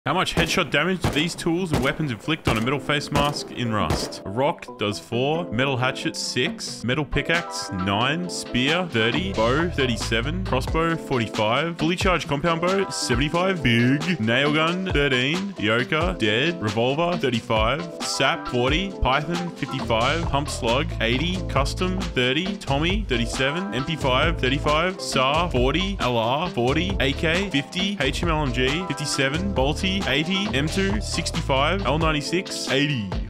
How much headshot damage do these tools and weapons inflict on a metal face mask in Rust? A rock does 4, metal hatchet 6, metal pickaxe 9, spear 30, bow 37, crossbow 45, fully charged compound bow 75, big, nail gun 13, yoker dead, revolver 35, sap 40, python 55, hump slug 80, custom 30, Tommy 37, MP5 35, SAR 40, LR 40, AK 50, HMLMG 57, Bolty 80, M2 65, L96 80.